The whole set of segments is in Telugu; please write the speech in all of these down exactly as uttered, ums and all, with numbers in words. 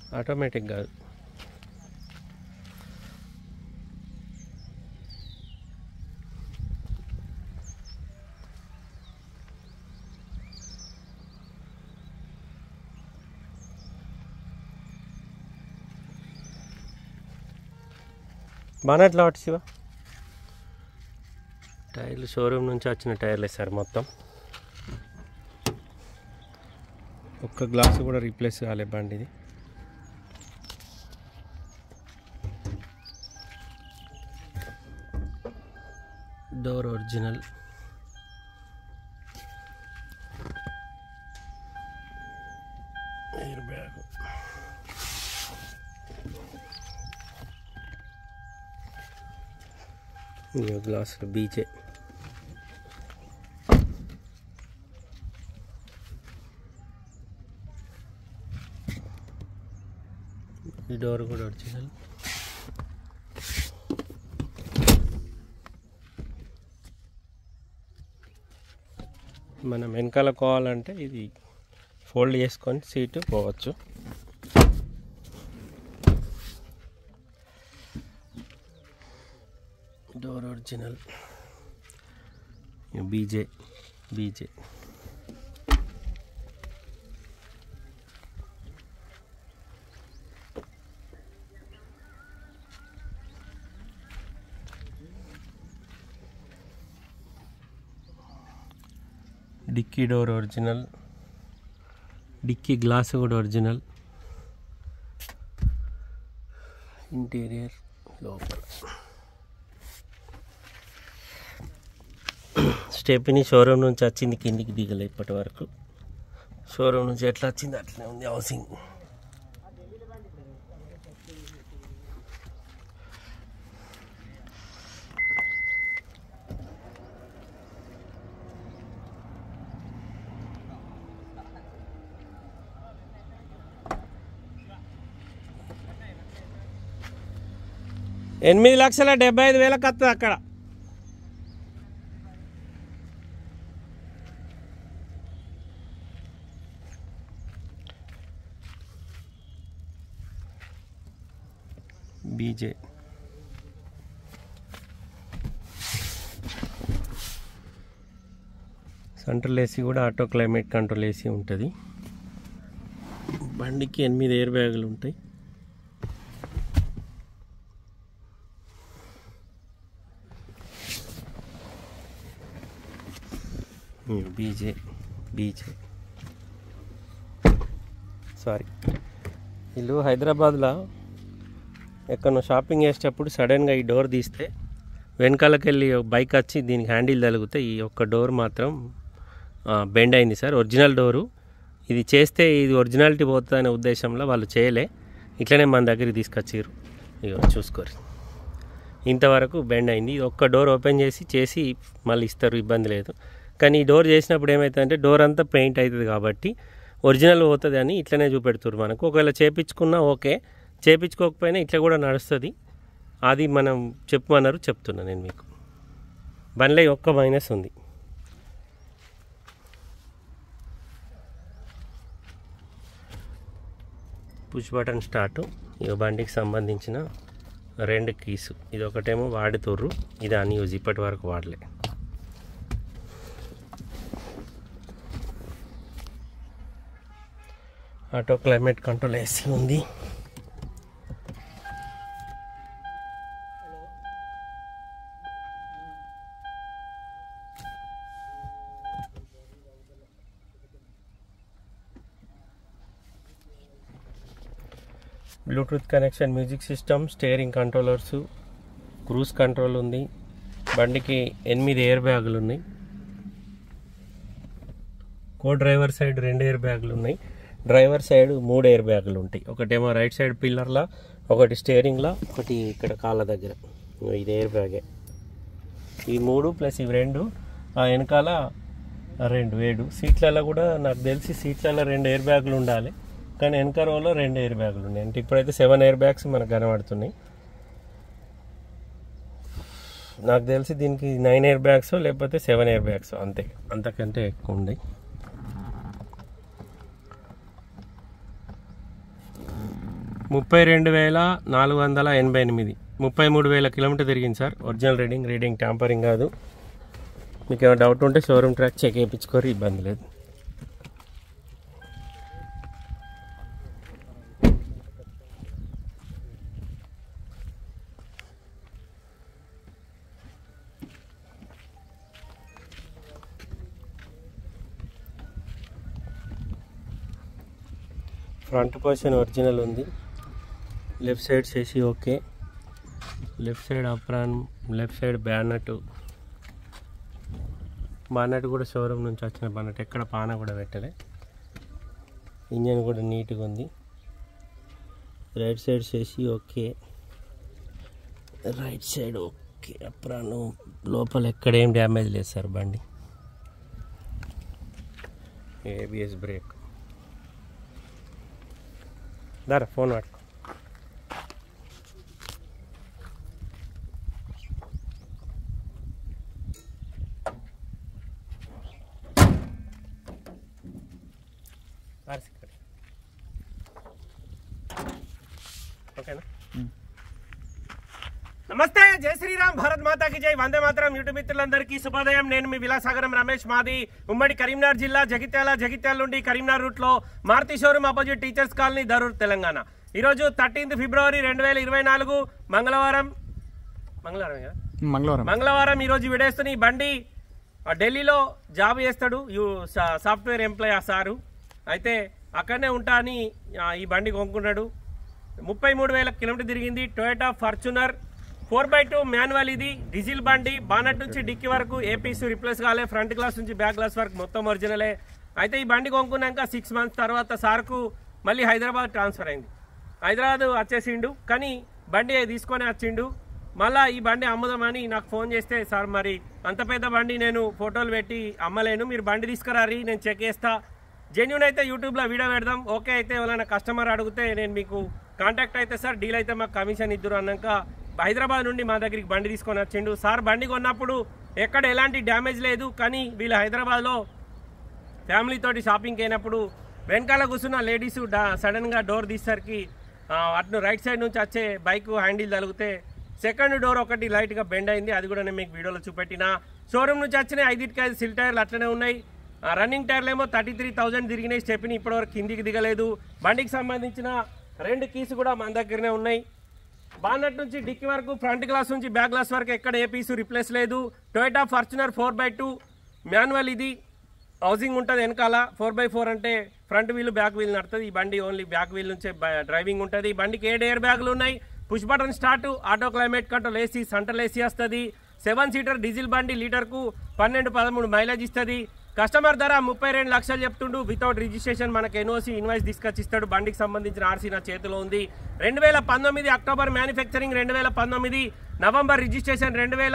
ఆటోమేటిక్ కాదు. బాగా ఎట్లా పట్టు శివ. టైర్లు షోరూమ్ నుంచి వచ్చిన టైర్లు సార్ మొత్తం. ఒక్క గ్లాసు కూడా రీప్లేస్ కాలే బండిది. Door original. Air bag. ఈ గ్లాసులు బీచే. ఈ డోర్ కూడా ఒరిజినల్. మనం వెనకాల పోవాలంటే ఇది ఫోల్డ్ చేసుకొని సీటు పోవచ్చు. Door original. బీజే బీజే dicky door original. Dicky glass కూడా ఒరిజినల్. ఇంటీరియర్ లోపల స్టెప్ని షోరూమ్ నుంచి వచ్చింది, కిందికి దిగలే ఇప్పటి వరకు. షోరూమ్ నుంచి ఎట్లా వచ్చింది అట్లనే ఉంది హౌసింగ్. ఎనిమిది లక్షల డెబ్బై ఐదు వేలకు వస్తుంది అక్కడ. బీజే సెంట్రల్ ఏసీ కూడా ఆటో క్లైమేట్ కంట్రోల్ ఏసీ ఉంటుంది. బండికి ఎనిమిది ఎయిర్ బ్యాగులు ఉంటాయి. బీజే బీజే సారీ. వీళ్ళు హైదరాబాద్లో ఎక్కడో షాపింగ్ చేసేటప్పుడు సడన్గా ఈ డోర్ తీస్తే వెనకాలకి వెళ్ళి బైక్ వచ్చి దీనికి హ్యాండిల్ తగిలితే ఈ ఒక్క డోర్ మాత్రం బెండ్ అయింది సార్. ఒరిజినల్ డోరు ఇది. చేస్తే ఇది ఒరిజినాలిటీ పోతుందనే ఉద్దేశంలో వాళ్ళు చేయలే, ఇట్లనే మన దగ్గరికి తీసుకొచ్చారు. ఇక చూసుకోరు, ఇంతవరకు బెండ్ అయింది. ఒక్క డోర్ ఓపెన్ చేసి చేసి మళ్ళీ ఇస్తారు, ఇబ్బంది లేదు. కానీ ఈ డోర్ చేసినప్పుడు ఏమవుతుందంటే డోర్ అంతా పెయింట్ అవుతుంది కాబట్టి ఒరిజినల్ పోతుంది అని ఇట్లనే చూపెడుతున్నారు మనకు. ఒకవేళ చేపించుకున్నా ఓకే, చేపించుకోకపోయినా ఇట్లా కూడా నడుస్తుంది. అది మనం చెప్పమన్నారు, చెప్తున్నా నేను మీకు. బండ్లో ఒక్క మైనస్ ఉంది. Push button start. ఈ బండికి సంబంధించిన రెండు కీసు. ఇది ఒకటేమో వాడుతుర్రు, ఇది అన్యూజ్, ఇప్పటి వరకు వాడలే. ఆటో క్లైమేట్ కంట్రోల్ ఏసీ ఉంది. Bluetooth connection, music system, steering controllers, cruise control ఉంది. బండికి ఎనిమిది ఎయిర్ బ్యాగులు ఉన్నాయి. కో డ్రైవర్ సైడ్ రెండు ఎయిర్ బ్యాగులు ఉన్నాయి. డ్రైవర్ సైడ్ మూడు ఎయిర్ బ్యాగులు ఉంటాయి. ఒకటేమో రైట్ సైడ్ పిల్లర్లా, ఒకటి స్టీరింగ్లా, ఒకటి ఇక్కడ కాళ్ళ దగ్గర. ఇది ఎయిర్ బ్యాగే. ఈ మూడు ప్లస్ ఇవి రెండు, ఆ వెనకాల రెండు ఏడు. సీట్లలో కూడా నాకు తెలిసి సీట్లలో రెండు ఎయిర్ బ్యాగులు ఉండాలి, కానీ వెనక రోలో రెండు ఎయిర్ బ్యాగులు ఉన్నాయి. అంటే ఇప్పుడైతే సెవెన్ ఎయిర్ బ్యాగ్స్ మనకు కనబడుతున్నాయి. నాకు తెలిసి దీనికి నైన్ ఎయిర్ బ్యాగ్స్ లేకపోతే సెవెన్ ఎయిర్ బ్యాగ్స్, అంతే, అంతకంటే ఎక్కువ ఉన్నాయి. ముప్పై రెండు వేల నాలుగు వందల ఎనభై ఎనిమిది ముప్పై మూడు వేల కిలోమీటర్ తిరిగింది sir. Original reading, reading tampering కాదు. మీకు ఏమైనా డౌట్ ఉంటే షోరూమ్ ట్రాక్ చెక్ చేయించుకోరు, ఇబ్బంది లేదు. ఫ్రంట్ పొజిషన్ ఒరిజినల్ ఉంది. లెఫ్ట్ సైడ్ చేసి okay. Left side apron, left side bonnet, bonnet కూడా షోరూమ్ నుంచి వచ్చిన బానట్, ఎక్కడ పాన కూడా పెట్టలే. ఇంజన్ కూడా నీట్గా ఉంది. రైట్ సైడ్ చేసి okay. Right side okay. Apron లోపల ఎక్కడ ఏం డ్యామేజ్ లేదు సార్. బండి ఏబిఎస్ బ్రేక్. దారా ఫోన్ పట్టుకో. ఓకేనా? నమస్తే, జై శ్రీరామ్, భారత్ మాతాకి జై, వందే మాతరం. యూట్యూబ్ మిత్రులందరికీ శుభోదయం. నేను మీ విలాసాగరం రమేష్. మాది ఉమ్మడి కరీంనగర్ జిల్లా, జగిత్యాల. జగిత్యాల నుండి కరీంనగర్ రూట్ లో Maruti showroom opposite teachers colony, Darur, Telangana. ఈరోజు థర్టీన్త్ ఫిబ్రవరి రెండు వేల ఇరవై నాలుగు మంగళవారం. మంగళవారం కదా? మంగళవారం మంగళవారం ఈరోజు విడేస్తున్న ఈ బండి ఢిల్లీలో జాబ్ చేస్తాడు, సాఫ్ట్వేర్ ఎంప్లాయ్ ఆ సారు. అయితే అక్కడనే ఉంటా అని ఈ బండి కొనుక్కున్నాడు. ముప్పై మూడు వేల కిలోమీటర్ తిరిగింది. Toyota Fortuner four by two manual. ఇది డీజిల్ బండి. బానట్ నుంచి డిక్కీ వరకు ఏపీస్ రిప్లేస్ కాలే. ఫ్రంట్ గ్లాస్ నుంచి బ్యాక్ గ్లాస్ వరకు మొత్తం ఒరిజినలే. అయితే ఈ బండి కొనుక్కున్నాక సిక్స్ మంత్స్ తర్వాత సార్కు మళ్ళీ హైదరాబాద్ ట్రాన్స్ఫర్ అయింది. హైదరాబాద్ వచ్చేసిండు, కానీ బండి తీసుకొని వచ్చిండు. మళ్ళీ ఈ బండి అమ్ముదామని నాకు ఫోన్ చేస్తే, సార్ మరి అంత పెద్ద బండి నేను ఫోటోలు పెట్టి అమ్మలేను, మీరు బండి తీసుకురారి, నేను చెక్ చేస్తా. జెన్యూన్ అయితే యూట్యూబ్లో వీడియో పెడదాం, ఓకే అయితే ఎవరైనా కస్టమర్ అడిగితే నేను మీకు కాంటాక్ట్ అయితే సార్, డీల్ అయితే మాకు కమిషన్ ఇద్దరు అన్నాక హైదరాబాద్ నుండి మా దగ్గరికి బండి తీసుకొని వచ్చిండు. సార్ బండి కొన్నప్పుడు ఎక్కడ ఎలాంటి డ్యామేజ్ లేదు, కానీ వీళ్ళు హైదరాబాద్లో ఫ్యామిలీతోటి షాపింగ్కి అయినప్పుడు వెనకాల కూర్చున్న లేడీస్ సడన్గా డోర్ తీసేసరికి అటు రైట్ సైడ్ నుంచి వచ్చే బైక్ హ్యాండిల్ తగిలితే సెకండ్ డోర్ ఒకటి లైట్గా బెండ్ అయింది. అది కూడా నేను మీకు వీడియోలో చూపెట్టిన. షోరూమ్ నుంచి వచ్చినాయి ఐదుటికి ఐదు సిల్ టైర్లు అట్లనే ఉన్నాయి. రన్నింగ్ టైర్లు ఏమో థర్టీ త్రీ థౌజండ్ తిరిగినాయి. స్టెప్ని ఇప్పటివరకు కిందికి దిగలేదు. బండికి సంబంధించిన రెండు కీస్ కూడా మన దగ్గరనే ఉన్నాయి. బానట్ నుంచి డిక్కీ వరకు, ఫ్రంట్ గ్లాస్ నుంచి బ్యాక్ గ్లాస్ వరకు ఎక్కడ ఏ పీసు రిప్లేస్ లేదు. Toyota Fortuner four by two manual. ఇది హౌసింగ్ ఉంటుంది వెనకాల. ఫోర్ బై ఫోర్ అంటే ఫ్రంట్ వీల్ బ్యాక్ వీల్ నడుతుంది. ఈ బండి ఓన్లీ బ్యాక్ వీల్ నుంచే డ్రైవింగ్ ఉంటుంది. బండికి ఏడు ఎయిర్ బ్యాగులు ఉన్నాయి. Push button start, auto climate control, AC, central AC వస్తుంది. సెవెన్ సీటర్ డీజిల్ బండి. లీటర్కు పన్నెండు పదమూడు మైలేజ్ ఇస్తుంది. కస్టమర్ ధర ముప్పై రెండు లక్షలు చెప్తుండు. వితౌట్ రిజిస్ట్రేషన్ మనకు ఎన్ఓసి ఇన్వాయిస్ తీసుకొచ్చి ఇస్తాడు. బండికి సంబంధించిన ఆర్సీ నా చేతిలో ఉంది. రెండు వేల పంతొమ్మిది అక్టోబర్ మ్యానుఫ్యాక్చరింగ్, రెండు వేల పంతొమ్మిది నవంబర్ రిజిస్ట్రేషన్, రెండు వేల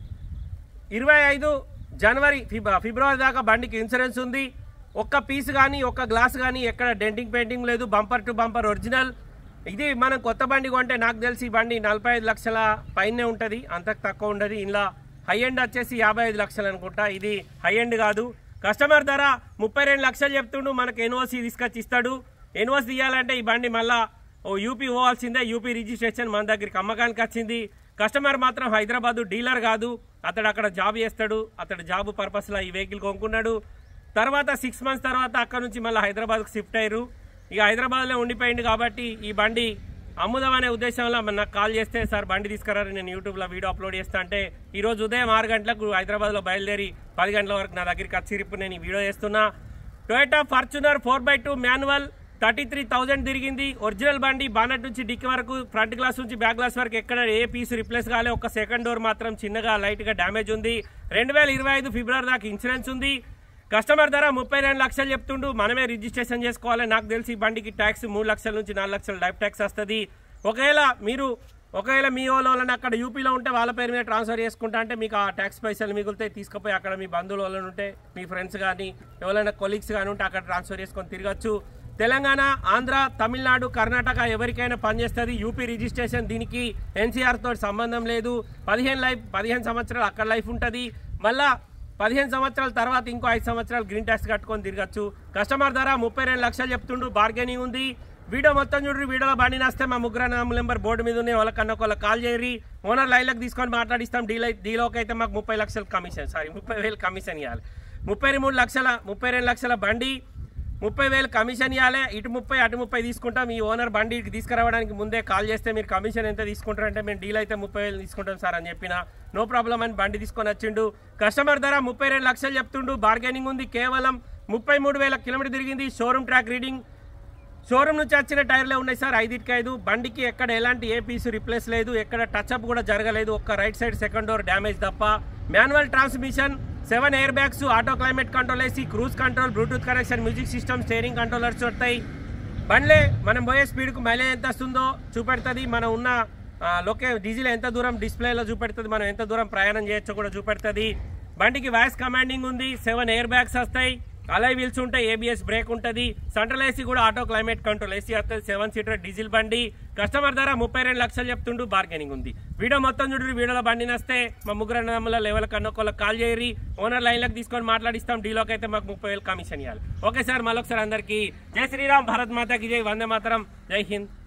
ఇరవై ఐదు జనవరి ఫిబ్రవరి దాకా బండికి ఇన్సూరెన్స్ ఉంది. ఒక్క పీస్ కానీ ఒక్క గ్లాస్ కానీ ఎక్కడ డెంటింగ్ పెయింటింగ్ లేదు. Bumper to bumper original. ఇది మనం కొత్త బండి కొంటే నాకు తెలిసి బండి నలభై ఐదు లక్షల పైనే ఉంటుంది, అంతకు తక్కువ ఉండదు. ఇలా హై ఎండ్ వచ్చేసి యాభై ఐదు లక్షలు అనుకుంటా. ఇది హై ఎండ్ కాదు. కస్టమర్ ధర ముప్పై రెండు లక్షలు చెప్తుండు. మనకు ఎన్ఓసి తీసుకొచ్చి ఇస్తాడు. ఎన్ఓసి తీయాలంటే ఈ బండి మళ్ళా ఓ యూపీ పోవాల్సిందే. యూపీ రిజిస్ట్రేషన్ మన దగ్గరికి అమ్మకానికి వచ్చింది. కస్టమర్ మాత్రం హైదరాబాదు, డీలర్ కాదు. అతడు అక్కడ జాబ్ చేస్తాడు. అతడు జాబ్ పర్పస్లో ఈ వెహికల్ కొనుక్కున్నాడు. తర్వాత సిక్స్ మంత్స్ తర్వాత అక్కడ నుంచి మళ్ళీ హైదరాబాద్కు షిఫ్ట్ అయ్యారు. ఇక హైదరాబాద్లో ఉండిపోయింది కాబట్టి ఈ బండి అమ్ముదామనే ఉద్దేశంలో నాకు కాల్ చేస్తే, సార్ బండి తీసుకురారు, నేను యూట్యూబ్లో వీడియో అప్లోడ్ చేస్తా అంటే, ఈరోజు ఉదయం ఆరు గంటలకు హైదరాబాద్లో బయలుదేరి పది గంటల వరకు నా దగ్గరికి వచ్చి రిప్పు నేను ఈ వీడియో చేస్తున్నా. Toyota Fortuner four by two manual, thirty three thousand తిరిగింది. ఒరిజినల్ బండి. బానట్ నుంచి డిక్కీ వరకు, ఫ్రంట్ గ్లాస్ నుంచి బ్యాక్ గ్లాస్ వరకు ఎక్కడ ఏ పీస్ రిప్లేస్ కాలే. ఒక సెకండ్ డోర్ మాత్రం చిన్నగా లైట్గా డ్యామేజ్ ఉంది. రెండు వేల ఇరవై ఐదు ఫిబ్రవరి దాకా ఇన్సూరెన్స్ ఉంది. కస్టమర్ ధర ముప్పై రెండు లక్షలు చెప్తుండు. మనమే రిజిస్ట్రేషన్ చేసుకోవాలి. నాకు తెలిసి ఈ బండికి ట్యాక్స్ మూడు లక్షల నుంచి నాలుగు లక్షల లైఫ్ ట్యాక్స్ వస్తుంది. ఒకవేళ మీరు ఒకవేళ మీ వాళ్ళని అక్కడ యూపీలో ఉంటే వాళ్ళ పేరు మీద ట్రాన్స్ఫర్ చేసుకుంటా అంటే మీకు ఆ ట్యాక్స్ పైసలు మిగులుతాయి. తీసుకుపోయి అక్కడ మీ బంధువులు వాళ్ళని ఉంటే, మీ ఫ్రెండ్స్ కానీ ఎవరైనా కొలీగ్స్ కానీ ఉంటే అక్కడ ట్రాన్స్ఫర్ చేసుకొని తిరగచ్చు. తెలంగాణ, ఆంధ్ర, తమిళనాడు, కర్ణాటక ఎవరికైనా పనిచేస్తుంది. యూపీ రిజిస్ట్రేషన్ దీనికి ఎన్సీఆర్ తోటి సంబంధం లేదు. పదిహేను లైఫ్ పదిహేను సంవత్సరాలు అక్కడ లైఫ్ ఉంటుంది. మళ్ళా పదిహేను సంవత్సరాల తర్వాత ఇంకో ఐదు సంవత్సరాలు గ్రీన్ ట్యాక్స్ కట్టుకొని తిరగచ్చు. కస్టమర్ ధర ముప్పై రెండు లక్షలు చెప్తుండు. బార్గెనింగ్ ఉంది. వీడియో మొత్తం చూడండి. వీడియోలో బండి నస్తే మా ముగ్గురు నెంబర్ బోర్డు మీద ఉన్నాయి, వాళ్ళకన్నా ఒకళ్ళ కాల్ చేయరి. ఓనర్ లైన్లకు తీసుకొని మాట్లాడిస్తాం. డీల్ డీలోకి అయితే మాకు ముప్పై లక్షల కమిషన్ సారీ ముప్పై వేలు కమిషన్ ఇవ్వాలి. ముప్పై మూడు లక్షల ముప్పై రెండు లక్షల బండి ముప్పై వేలు కమిషన్ ఇవ్వాలి. ఇటు ముప్పై అటు ముప్పై తీసుకుంటాం. ఈ ఓనర్ బండి తీసుకురావడానికి ముందే కాల్ చేస్తే మీరు కమిషన్ ఎంత తీసుకుంటారంటే మేము డీల్ అయితే ముప్పై వేలు తీసుకుంటాం సార్ అని చెప్పిన నో ప్రాబ్లం అని బండి తీసుకొని వచ్చిండు. కస్టమర్ ధర ముప్పై రెండు లక్షలు చెప్తుండు. బార్గెనింగ్ ఉంది. కేవలం ముప్పై మూడు వేల కిలోమీటర్ తిరిగింది. Showroom track reading. షోరూమ్ నుంచి వచ్చిన టైర్లే ఉన్నాయి సార్, ఐదుకి ఐదు. బండికి ఎక్కడ ఎలాంటి ఏ పీసు రిప్లేస్ లేదు, ఎక్కడ టచ్అప్ కూడా జరగలేదు. ఒక్క right side second door damage తప్ప. Manual transmission, seven air bags, auto climate control, AC, cruise control, Bluetooth connection, music system, steering controllers వస్తాయి. బండ్లే మనం పోయే స్పీడ్కు మైలేజ్ ఎంత వస్తుందో చూపెడుతుంది. మనం ఉన్న లొకే డీజిల్ ఎంత దూరం డిస్ప్లేలో చూపెడుతుంది, మనం ఎంత దూరం ప్రయాణం చేయొచ్చో కూడా చూపెడుతుంది. బండికి వాయిస్ కమాండింగ్ ఉంది. సెవెన్ ఎయిర్ బ్యాగ్స్ వస్తాయి. అలై వీల్స్ ఉంటాయి. ఏబిఎస్ బ్రేక్ ఉంటుంది. సెంట్రల్ ఏసీ కూడా ఆటో క్లైమేట్ కంట్రోల్ ఏసీ వస్తుంది. సెవెన్ సీటర్ డీజిల్ బండి. కస్టమర్ ధర ముప్పై రెండు లక్షలు చెప్తుండు. బార్గెనింగ్ ఉంది. వీడియో మొత్తం చూడండి. వీడియోలో బండి నస్తే మా ముగ్గురు నెంబర్ల లెవెల్ కన్నా ఒకళ్ళకి కాల్ చేయరి. ఓనర్ లైన్లకు తీసుకొని మాట్లాడిస్తాం. డీలోకి అయితే మాకు ముప్పై వేలు కమిషన్ ఇవ్వాలి. ఓకే సార్, మళ్ళొకసారి అందరికీ జై శ్రీరామ్, భారత్ మాతాకి జై, వందే మాతరం, జై హింద్.